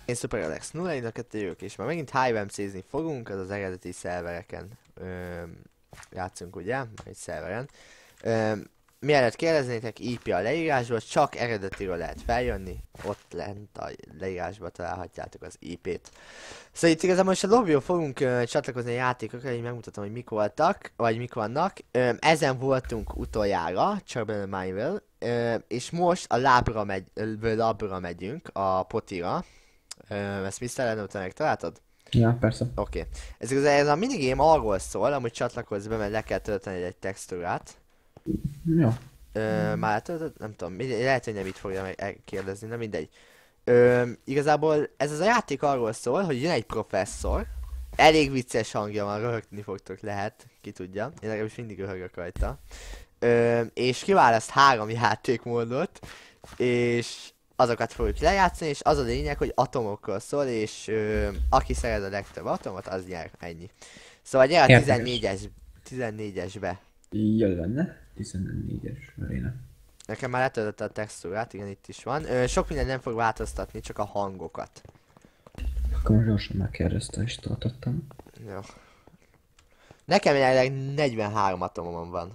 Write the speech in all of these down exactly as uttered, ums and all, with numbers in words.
Én Super Alex nulla egy kettő jövök, és már megint há em cé-zni fogunk, az az eredeti szervereken öm, játszunk, ugye? Egy szerveren. Öm, mielőtt kérdeznétek, i pé a leírásban, csak eredetiről lehet feljönni, ott lent a leírásban találhatjátok az i pét. Szóval itt igazából most a lobbyról fogunk ö, csatlakozni a játékokra, így megmutatom, hogy mik voltak, vagy mik vannak. Ö, ezen voltunk utoljára, csak benne Mineville, ö, és most a lábra, megy, ö, labra megyünk, a potira. Ö, ezt miszter Lennon, te megtaláltad? Ja, persze. Oké. Okay. Ez igaz, ez a minigame arról szól, amúgy csatlakozz be, mert le kell tölteni egy textúrát. Jó. Ö, már letöltött? Nem tudom, mindegy, lehet, hogy nem itt fogja megkérdezni, de mindegy. Ö, igazából ez az a játék arról szól, hogy jön egy professzor, elég vicces hangja van, röhögni fogtok, lehet, ki tudja, én legalábbis mindig röhögök rajta. Ö, és kiválaszt három játékmódot, és azokat fogjuk lejátszani, és az a lényeg, hogy atomokról szól, és ö, aki szeret a legtöbb atomot, az nyer, ennyi. Szóval gyere a tizennégyes, tizennégyesbe. Jó lenne. tizennégyes aréna. Nekem már letöltötte a textúrát, igen, itt is van. Ö, sok minden nem fog változtatni, csak a hangokat. Akkor most gyorsan megkérdezte, és tartottam. Jó. Nekem jelenleg negyvenhárom atomom van.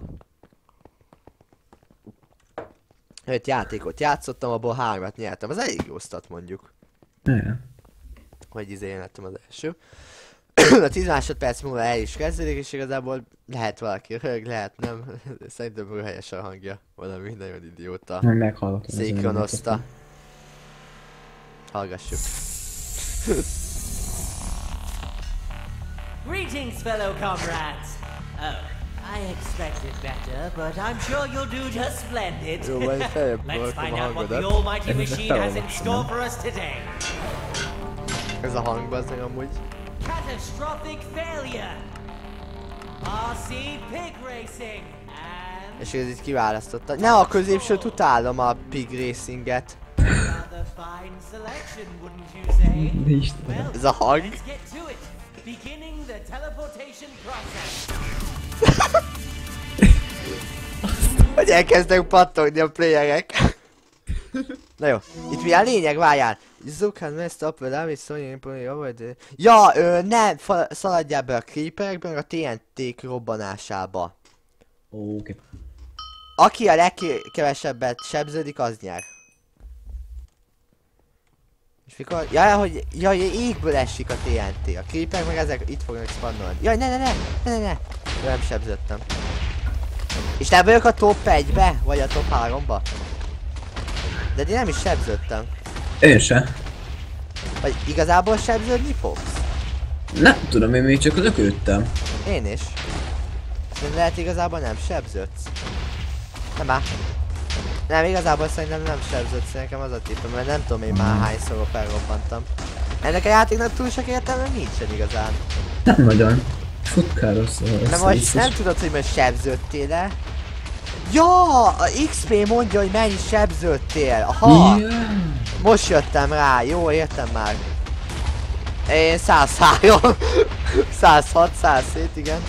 öt játékot játszottam, abból hármat nyertem. Az elég jó stat, mondjuk. Igen. Hogy izé én lettem az első. A tíz másodperc múlva el is kezdődik, és igazából lehet valaki röhög, lehet nem. Szerintem helyes a hangja. Valami nagyon idióta. Majd meghallgatom. Szinkronozta. Hallgassuk. Greetings, fellow comrades. Oh, I expected better, but I'm sure you'll do just splendid. Jó, majd feljebb Let's voltam find a out what the hangodat. almighty machine has in store for us today. Ez a hang bazdmeg amúgy. Catastrophic failure. R C Pig Racing and És ez itt kiválasztotta. Ne, a középsőt utálom, a Pig Racinget. another fine selection, wouldn't you say? De is Well, Ez a hang. let's get to it. Beginning the teleportation process. Hogy elkezdnek pattogni a playerek. Na jó, itt mi a lényeg, várjál. Zukan messed up with every Sony Employee over the... Ja, ö, ne fa- szaladjál be a creeperekben, a té en té-k robbanásába. Oké. Okay. Aki a legkevesebbet sebződik, az nyer. És mikor... Jaj, hogy... Jaj, égből esik a té en té. A creeperek meg ezek itt fognak spannolni. Jaj, ne, ne, ne, ne, ne, ne. Jó, nem sebződtem. És nem vagyok a top egybe? Vagy a top háromba? De én nem is sebződtem. Én se. Vagy igazából sebződni fogsz? Nem tudom, én még csak lökődtem. Én is. De lehet igazából nem sebződsz. Nem már. Nem, igazából szerintem nem sebződsz, nekem az a tippem, mert nem tudom én már hányszor felrobbantam. Ennek a játéknak túl sok értelme nincsen igazán. Nem nagyon. Futkározz. Nem, most nem tudod, hogy most sebződtél-e? Ja, a iksz pé mondja, hogy mennyi sebződtél. Aha! Yeah. Most jöttem rá, jó, értem már. Én száz három, száz hat, száz hét, igen.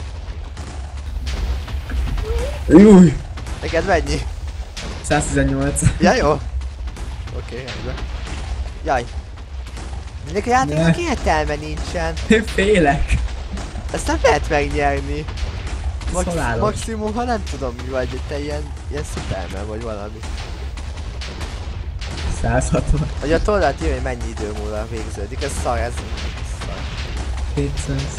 Júj! Neked mennyi? száztizennyolc. Ja, jó. Oké, okay, rendben. Jaj. Ennek a játéknak értelme nincsen. Én félek. Ezt nem lehet megnyerni. Max Szaláros. maximum, ha nem tudom mi vagy, te ilyen, ilyen Superman vagy valami. száz hatvan. Vagy a tollat írja, hogy mennyi idő múlva végződik, ez szar, ez szar. kétszáz.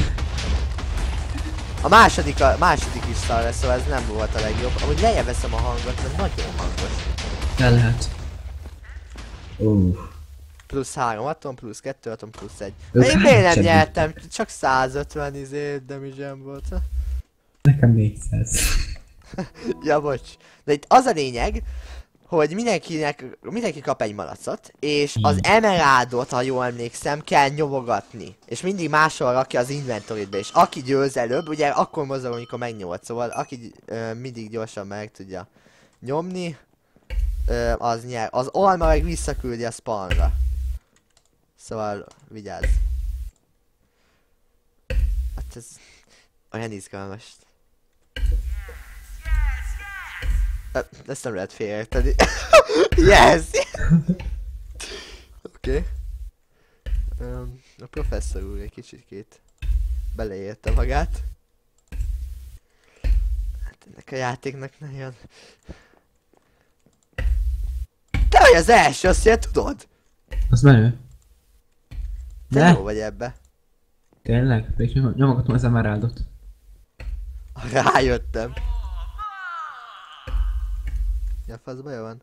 A második, a második is szar lesz, szóval ez nem volt a legjobb. Amúgy lejjebb veszem a hangot, mert nagyon hangos. El lehet. Uh. Plusz három atom, plusz kettő atom, plusz egy. Ők Én miért nem hányszor nyertem? Csak százötven izé damage-em volt. Nekem négyszáz. Ja, bocs. De itt az a lényeg, hogy mindenkinek, mindenki kap egy malacot, és az emeraldot, ha jól emlékszem, kell nyomogatni. És mindig máshol rakja az inventorybe, és aki győz előbb, ugye akkor mozog, amikor megnyomod, szóval aki ö, mindig gyorsan meg tudja nyomni, ö, az nyer. Az alma meg visszaküldi a spawnra. Szóval vigyázz. Hát ez olyan izgalmas. Ezt nem lehet félreérteni. Yes! Oké. Okay. Um, a professzor úr egy kicsikét beleérte magát. Hát ennek a játéknak nagyon... Te vagy az első, azt ugye tudod? Az menő. Te De? jó vagy ebbe. Tényleg? Még nyom nyomogatom az emeraldot. Rájöttem. Ja, fasz baja van.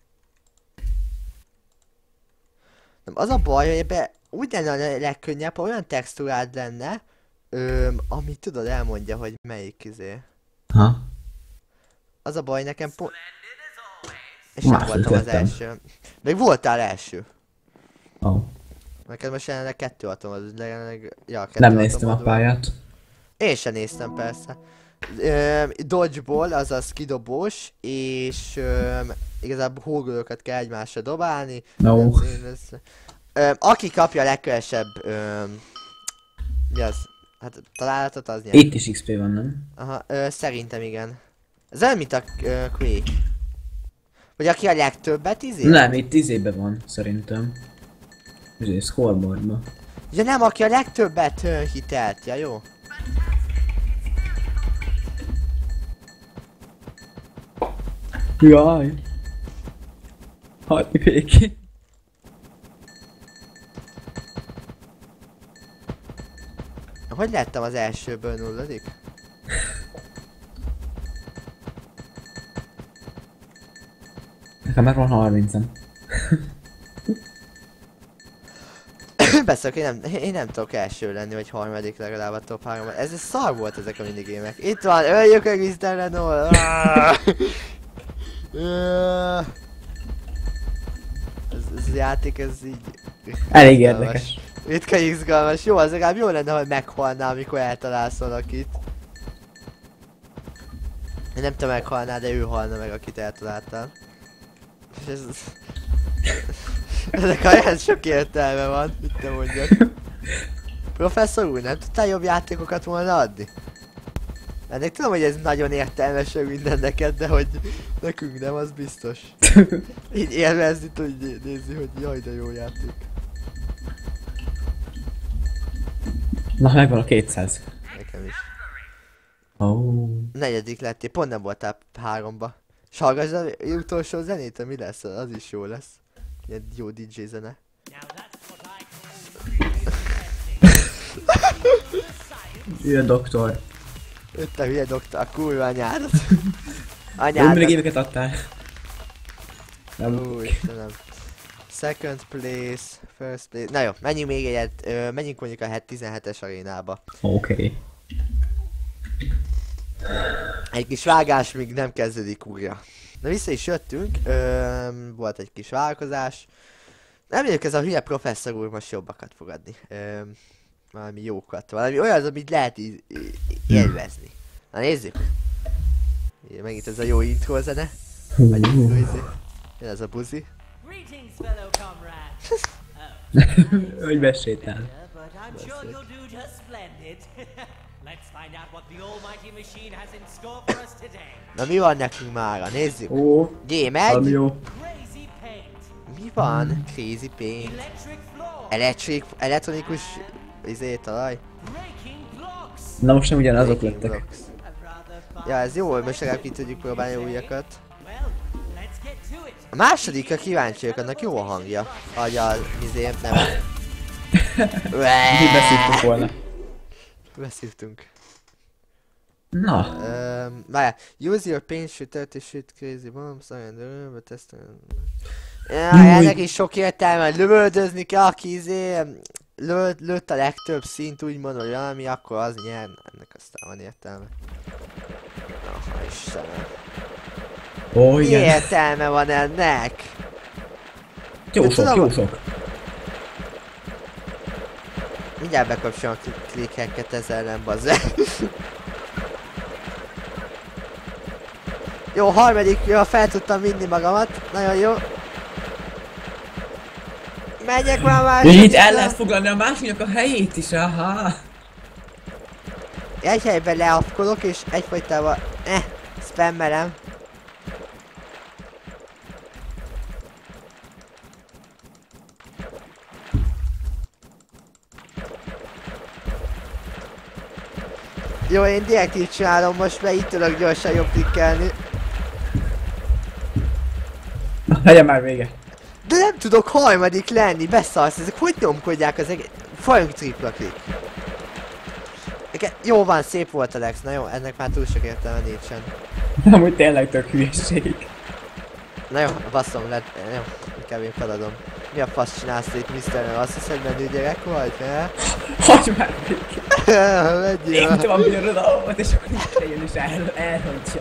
Nem, az a baj, hogy ebbe úgy lenne a legkönnyebb, ha olyan textúrád lenne, öm, ami tudod, elmondja, hogy melyik izé. Ha? Az a baj nekem pont... És nem Második voltam az lettem. első. Még voltál első. Ó. Oh. Neked most jelenleg kettő atomod, jelenleg... Ja, kettő Nem néztem a atomod van. pályát. Én sem néztem persze. Öm, dodgeball, azaz kidobós, és öm, igazából hógolókat kell egymásra dobálni. No. Öm, aki kapja a legkevesebb... Öm, mi az? Hát találatot az nyer. Itt is iksz pé van, nem? Aha, ö, szerintem igen. Ez olyan, mint a ö, Quake. Vagy aki a legtöbbet izé? Nem, itt izébe van, szerintem. Izé, scoreboardba. Ja nem, aki a legtöbbet ö, hitelt, ja jó? Jaj! Hagyj békén! Hogy lettem az elsőből nulladik? Nekem már van harmincam. Beszélek, én nem, én nem tudok első lenni, vagy harmadik legalább a top három. Ez ez szar volt ezek a minigémek. Itt van, öljük meg miszter Renault! Ez, ez a játék, ez így... Elég érdekes. Ritka izgalmas. Jó, az legalább jó lenne, hogy meghalnál, amikor eltalálsz valakit. Én nem te meghalnál, de ő halna meg, akit eltaláltál. És ez... Ennek olyan sok értelme van, mit te mondjak. Professzor úr, nem tudtál jobb játékokat volna adni? Ennek tudom, hogy ez nagyon értelmes minden neked, de hogy nekünk nem, az biztos. Így élvezni tudj nézni, hogy jaj, de jó játék. Na, megvan a kétszáz. Nekem is. Ó. Oh. Negyedik lettél, pont nem voltál háromba. És hallgass az utolsó zenét, mi lesz? Az is jó lesz. Ilyen jó dé dzsé zene. Hülye doktor. Öt a hülye doktor, a kurva anyádat. Jó Anyádat. minigémeket adtál. Nem. Ú, Istenem. Second place, first place. Na jó, menjünk még egyet, ö, menjünk mondjuk a tizenhetes arénába. Oké. Okay. Egy kis vágás még nem kezdődik újra. Na vissza is jöttünk, ö, volt egy kis vállalkozás. Nem mondjuk ez a hülye professzor úr most jobbakat fog adni. Ö, valami jókat, valami olyan, amit lehet í- í- élvezni. Na nézzük! Ilyen, megint ez a jó intro zene. Vagy intro izé. Jön ez a buzi. Greetings, fellow comrades. Hogy besétál. Yeah, but I'm sure you'll do just splendid. Let's find out what the almighty machine has in score for us today. Na mi van nekünk mára? Nézzük! Ó, Game valami egy! jó. Crazy paint. Mi van? Crazy paint. Electric floor. Elektrik, elektronikus izé talaj. Breaking blocks. Na most nem ugyanazok Breaking lettek. blocks. A rather fun. Ja, ez jó, hogy most legalább ki tudjuk próbálni újakat. Well, let's get to it. A másodikra kíváncsiak, annak jó a hangja. Ahogy a izé neve. Mi beszéltünk volna. Beszívtunk. Na, Um, várjál. Use your paint shooter to shoot crazy bombs and the test. Ja, ennek is sok értelme, lövöldözni kell, aki izé lőtt, lőtt a legtöbb szint, úgymond, hogy valami, akkor az nyer. Ennek aztán van értelme. Oh, Istenem. ó Mi igen. értelme van ennek? Jó De sok, tudom- jó sok. Mindjárt bekapcsolom a klikkeket ezzel ellen, bazze. Jó, harmadik, jó, fel tudtam vinni magamat. Nagyon jó. Menjek már Ja, másodikra. itt el lehet foglalni a másiknak a helyét is, aha. Egy helyben leapkolok és egyfajtában eh, spammelem. Jó, én direkt így csinálom most, mert itt tudok gyorsan jobb klikkelni. Na, legyen már vége. De nem tudok harmadik lenni, beszarsz, ezek hogy nyomkodják az egész... Fajunk tripla klik. Jó van, szép volt a Lex, na jó, ennek már túl sok értelme nincsen. Amúgy tényleg tök hülyeség. Na jó, basszom, lett, jó, inkább én feladom. Mi a fasz csinálsz itt, miszter? Azt hiszed, menő gyerek vagy, ne? Hagyj már vége. Menjél! Én tudom, bírod a volt, és akkor itt jön és el, elrontja.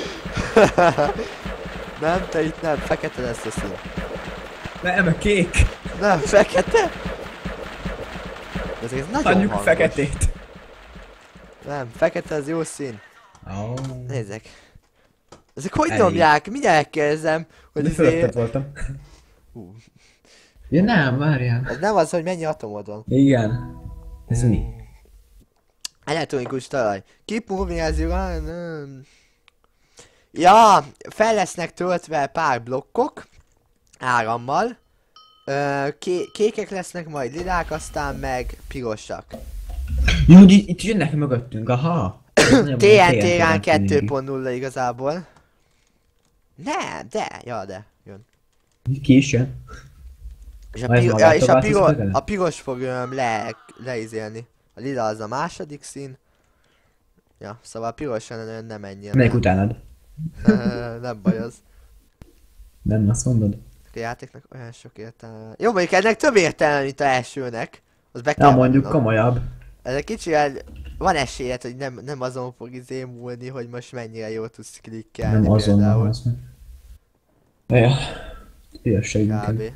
Nem, te itt nem, fekete lesz a szín. Nem, a kék. Nem, fekete? Ez, ez nagyon Adjuk hangos. feketét. Nem, fekete az jó szín. Oh. Nézzek. Ezek hogy Elég. nyomják? Mindjárt elkezdem, hogy De azért... fölötted voltam. Hú, Ja nem, várjál. ez nem az, hogy mennyi atomod van. Igen. Ez mi? Elektronikus talaj. Keep moving as you run. Ja, fel lesznek töltve pár blokkok. Árammal. Ö, ké kékek lesznek, majd lilák, aztán meg pirosak. Jó, hogy itt jönnek mögöttünk, aha. té en té-rán kettő pont nulla igazából. Nem, de, ja de, jön. Ki is jön? És a, Majd pi ja, magától és a, változik piro vele? a piros fog öm, le leizélni. A lila az a második szín. Ja, szóval a pirosan nem menjél. Melyik utánad? Nem baj az. Nem azt mondod? A játéknak olyan sok értelme. Jó, mondjuk ennek több értelme, mint a elsőnek. Az be kell Na mondjuk mondanom. komolyabb. Ez egy kicsivel van esélyed, hogy nem, nem azon fog izé múlni, hogy most mennyire jól tudsz klikkelni. Nem azonnal például. az meg. Ja. Hülyeség Kb. inkább.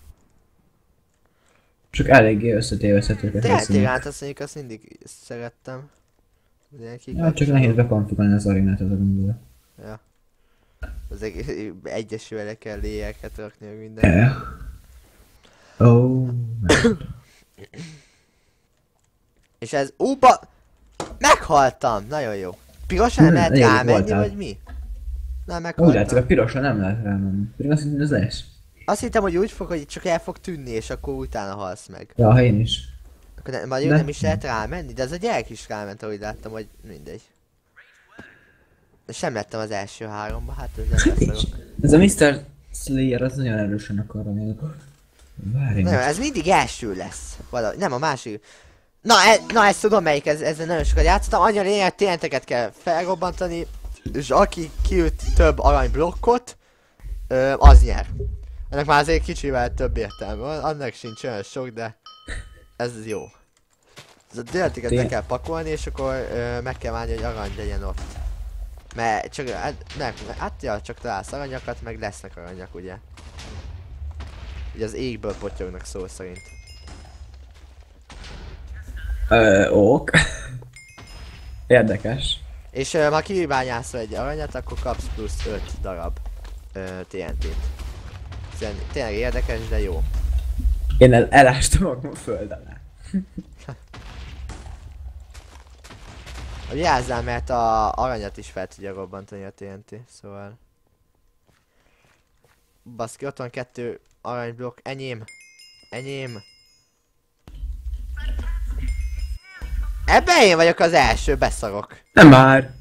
Csak eléggé összetévezhetőket Tényleg leszünk. iránt azt mondjuk, azt mindig szerettem. Ilyen Ja, csak nehéz bekonfigurálni az arénát az a gondol. Ja. Az egy, egyesével kell léjeket rakni, meg minden. Ja. Ó, oh, És ez, úba! Meghaltam! Nagyon jó. Pirosan nem Hmm, lehet elég rámenni, voltál. vagy mi? Nem, úgy meghaltam. látszik, a pirosra nem lehet rámenni. Pedig azt hittem, ez lesz. Azt hittem, hogy úgy fog, hogy csak el fog tűnni, és akkor utána halsz meg. Ja, ha én is. Akkor ne, majd jó, De- nem is lehet rámenni, de az a gyerek is ráment, ahogy láttam, hogy mindegy. És sem lettem az első háromba, hát ez nem lesz. Ez a miszter Slayer az nagyon erősen akar menni. Várj. Nem, ez mindig első lesz. Valahogy, nem a másik. Na, e, na ezt tudom melyik, ez, ezzel nagyon sokat játszottam. Annyi a lényeg, té en té-ket kell felrobbantani, és aki kiüt több aranyblokkot, ö, az nyer. Ennek már azért kicsivel több értelme van, annak sincs olyan sok, de ez jó. Ez a té en té-ket be kell pakolni, és akkor ö, meg kell várni, hogy arany legyen ott. Mert csak, hát, nem, hát ja, csak találsz aranyakat, meg lesznek aranyak, ugye. Ugye az égből potyognak szó szerint. Ö, ok. Érdekes. És uh, ha kibányászol egy aranyat, akkor kapsz plusz öt darab uh, té en té-t. Szóval tényleg érdekes, de jó. Én el elástam magam a föld alá. Vigyázzál, mert a aranyat is fel tudja robbantani a té en té, szóval... Baszki, ott van kettő aranyblokk, enyém! Enyém! Ebben én vagyok az első, beszarok. Nem már.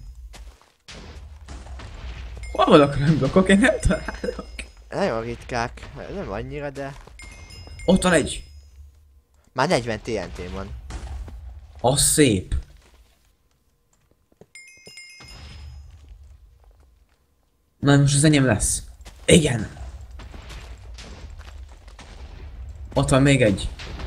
Hol vannak a blokkok? Én nem találok. Nagyon ritkák, nem annyira, de... Ott van egy. Már negyven té en té van. Az szép. Na most az enyém lesz. Igen. Ott van még egy.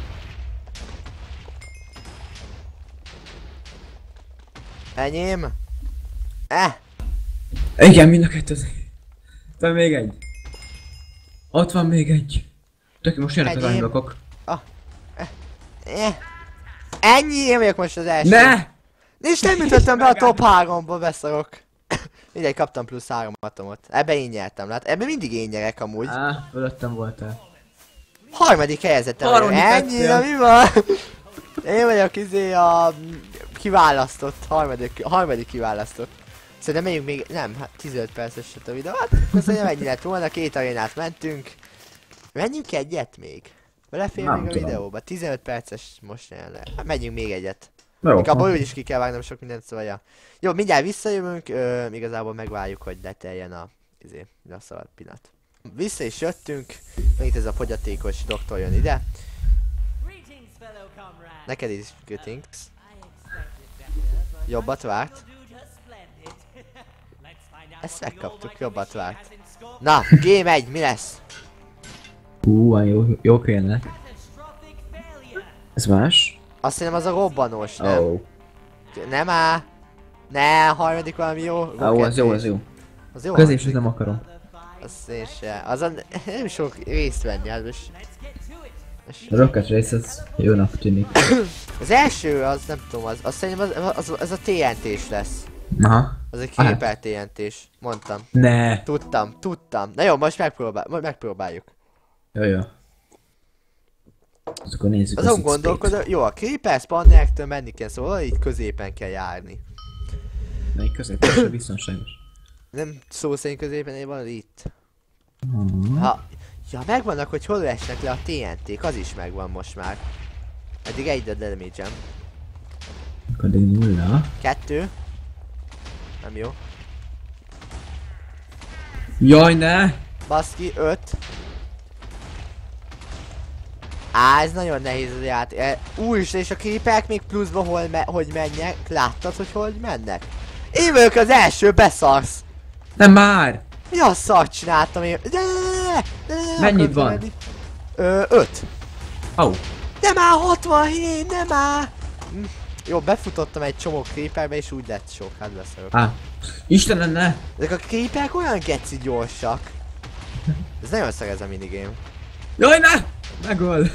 Enyém! Eh! Igen, mind a kettő az. Ott van még egy. Ott van még egy. Tök most jönnek az Enyém. aranyblokkok. Eh! Ennyi, én vagyok most az első. Ne! És nem jutottam be a top háromba, beszarok. Mindegy, kaptam plusz három atomot. Ebben én nyertem, lát? Ebben mindig én nyerek amúgy. Á, fölöttem voltál. Harmadik helyezettem vagyok. Harmadik Ennyi, lettél. na mi van? Én vagyok izé a kiválasztott, harmadik, harmadik kiválasztott. Szerintem megyünk még, nem, hát tizenöt perces a videó. Hát akkor szerintem ennyi lett volna, két arénát mentünk. Menjünk egyet még? Belefér Nem még a tudom. videóba, tizenöt perces most jelenleg. Hát megyünk még egyet. Jó. Még abból is ki kell vágnom sok mindent, szóval ja. Jó, mindjárt visszajövünk, ö, igazából megvárjuk, hogy leteljen a... izé, lassz a pillanat. Vissza is jöttünk, megint ez a fogyatékos doktor jön ide. Greetings, fellow comrades. Neked is greetings. I expected better, but Jobbat I'm várt. sure you'll do just splendid. Let's find out Ezt what the megkaptuk, almighty jobbat machine várt. has in store. Na, game egy, mi lesz? Hú, van jó, jók jönnek. Catastrophic failure. Ez más? Azt hiszem az a robbanós, nem? Ó. Nem áll. Ne, harmadik valami jó. Ó, az jó, az jó. Az jó. Középsőt hangzik. nem akarom. Az én se. Azon nem sok részt venni, az most... Let's get to it. A Rocket Race az jónak tűnik. Az első, az nem tudom, az, azt szerintem az, az, az a té en té-s lesz. Aha. Az egy Aha. képer té en té-s. Mondtam. Ne. Tudtam, tudtam. Na jó, most megpróbál, majd megpróbáljuk. Jó, jó. Az akkor nézzük Azon X P-t. gondolkodom, jó, a creeper spawnerektől menni kell, szóval így középen kell járni. Melyik középen se biztonságos. Nem szó szerint középen, van itt. Mhm. Ha, ja, megvannak, hogy hol esnek le a té en té-k, az is megvan most már. Eddig egy a damage-em. Akkor addig nulla. Kettő. Nem jó. Jaj, ne! Baszki, öt. Á, ez nagyon nehéz az játék. E, Úristen, és a creeperek még pluszba hol me hogy menjek? Láttad, hogy hogy mennek? Én vagyok az első, beszarsz! Nem már! Mi a szart csináltam én? De, de, de, de, Mennyit akartam van? menni. Ö, öt. Ó. Oh. Nem áll hatvanhét, nem áll! Hm. Jó, befutottam egy csomó creeperbe és úgy lett sok, hát beszarok. Á. Istenem, ne! Ezek a creeperek olyan geci gyorsak. Ez nagyon szar ez a minigame. Jaj, ne! Megöl!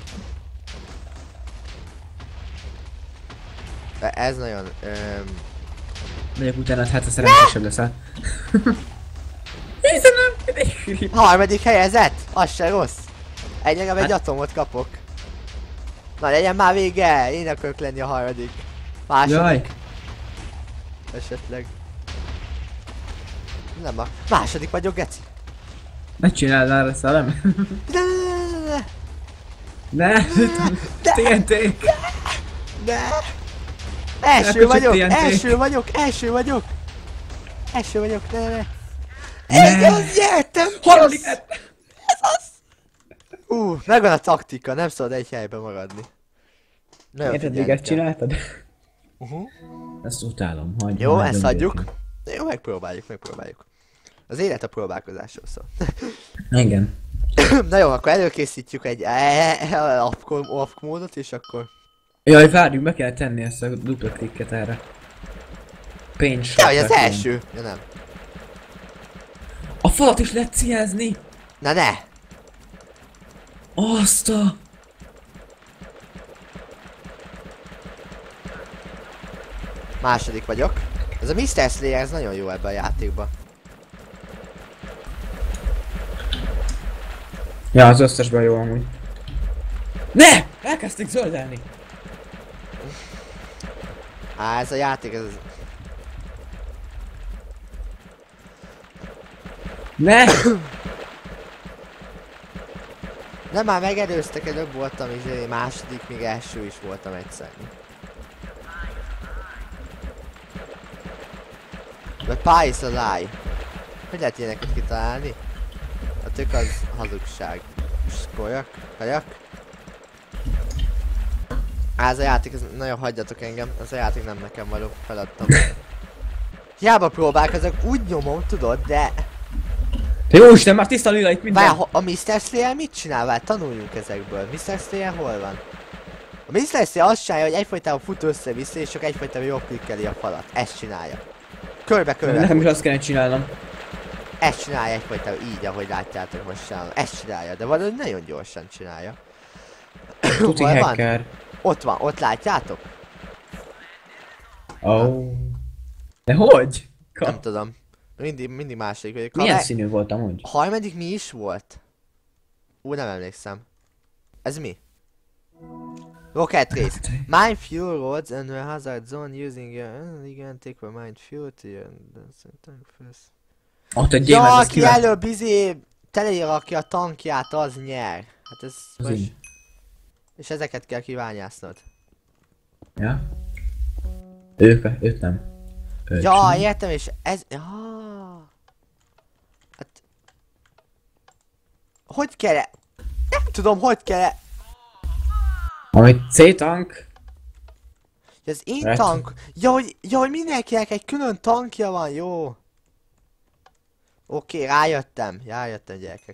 De ez nagyon... Öm, Megyek utána, hát a szerencsésebb leszel. Istenem! egy harmadik helyezett! Az se rossz! Egy legalább egy Hát- atomot kapok. Na legyen már vége! Én akarok lenni a harmadik. Második Jaj! esetleg. Nem a... Második vagyok, geci! Ne csináld már ezt, nem? De, de, de, Ne! té en té! de. Első Elköcsög vagyok! té en té. Első vagyok! Első vagyok! Első vagyok! Ne, ne, ne! Ne. Ez az, nyertem! Harmadik yes! lett! Ú, megvan a taktika, nem szabad egy helyben maradni. Nagyon Érted, még figyelni ezt kell. csináltad? Uh-huh. Ezt utálom, hagyj. Jó, hagyj, ezt nem adjuk. értem. Jó, megpróbáljuk, megpróbáljuk. Az élet a próbálkozásról szól. Igen. Na jó, akkor előkészítjük egy off módot, és akkor... Jaj, várjuk, be kell tenni ezt a dupla klikket erre. Paint shot. Ja, hogy az background. első! Ja nem. A falat is lehet ciázni! Na ne! Azt a... Második vagyok. Ez a miszter Slayer, ez nagyon jó ebben a játékban. Ja, az összesben jó amúgy. Ne! Elkezdték zöldelni! Á, ez a játék, ez... Ne! Nem, már megelőztek, előbb voltam, és második, még első is voltam egyszer. Vagy Pies a lie. Hogy lehet ilyeneket kitalálni? A tök az hazugság. Skoljak, kajak. Á, ez a játék, ez nagyon hagyjatok engem. Ez a játék nem nekem való, feladtam. Hiába próbálkozok, úgy nyomom, tudod, de... Te jó Isten, már tiszta lila itt minden! Várj, a miszter Slayer mit csinál? Várj, tanuljunk ezekből. miszter Slayer hol van? A miszter Slayer azt csinálja, hogy egyfajtában fut össze-vissza, és csak egyfajtában jól klikkeli a falat. Ezt csinálja. Körbe-körbe Nem is fut. azt kellene csinálnom. Ezt csinálja egyfajtában így, ahogy látjátok most sem. Ezt csinálja, de valahogy nagyon gyorsan csinálja. Tuti Hol van? hacker. Ott van, ott látjátok? Ó. Oh. De hogy? Nem Ka- tudom. Mindig, mindig második vagyok. Ha Milyen le- színű volt amúgy? A harmadik mi is volt? Ú, nem emlékszem. Ez mi? Rocket Race. Mine fuel roads and a hazard zone using your... Uh, igen, take a mine fuel to your... first. Ott egy Ja, gyémánt, azt aki kivág... előbb izé telerakja a tankját, az nyer. Hát ez... Az Most... így. És ezeket kell kiványásznod. Ja? Ők, őt nem. Őt Ja, sem. értem, és ez... Ja. Hát... Hogy kell -e? Nem tudom, hogy kell -e... Amit C-tank. Az én Right. tank... Ja, hogy, ja, hogy mindenkinek egy külön tankja van, jó. Oké, rájöttem. Rájöttem, gyerekek.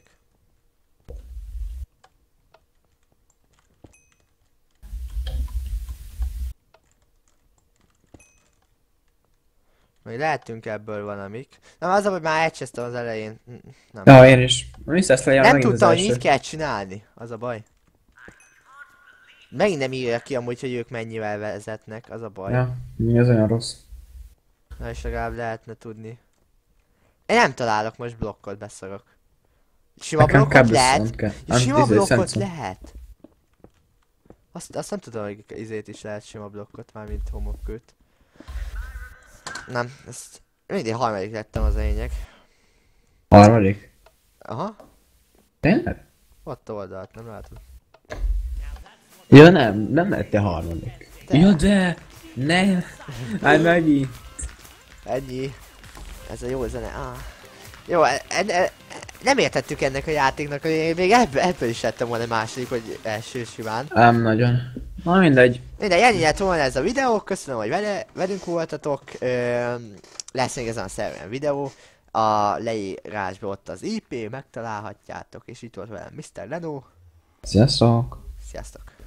Még lehetünk ebből valamik. Nem, az, hogy már elcsesztem az elején. Mm, Nem, Ja, én is. Vissza lesz legyen nem megint tudtam, az hogy első. így kell csinálni. Az a baj. Megint nem írja ki amúgy, hogy ők mennyivel vezetnek. Az a baj. Ja, mi az olyan rossz. Na és legalább lehetne tudni. Én nem találok most blokkot, beszarok. Sima Nekem blokkot cobblestone lehet? kell. Ja, Nem, sima izé, blokkot sandstone. lehet. Azt, azt nem tudom, hogy izét is lehet sima blokkot, már mint homokkőt. Nem, ezt mindig harmadik lettem az a lényeg. Harmadik. Aha, Tényleg? ott oldalt, nem látod. Ja nem, nem lettél harmadik. De. Ja de! Nem! Hát megint. Ennyi. Ez a jó zene. Ah. Jó, e, e, e, nem értettük ennek a játéknak, hogy én még ebből, ebből is lettem volna második, hogy első simán. Nem nagyon. Na mindegy. Mindegy, ennyi lett volna ez a videó, köszönöm, hogy vele, velünk voltatok. Ö, lesz még ezen a szerveren videó. A leírásban ott az i pé, megtalálhatjátok, és itt volt velem miszter Leno. Sziasztok! Sziasztok!